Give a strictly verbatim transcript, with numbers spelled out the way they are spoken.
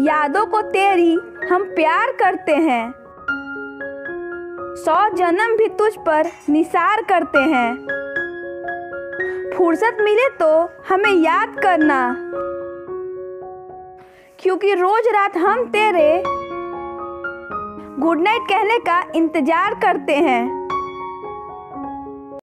यादों को तेरी हम प्यार करते हैं, सौ जन्म भी तुझ पर निसार करते हैं। फुर्सत मिले तो हमें याद करना, क्योंकि रोज रात हम तेरे गुड नाइट कहने का इंतजार करते हैं।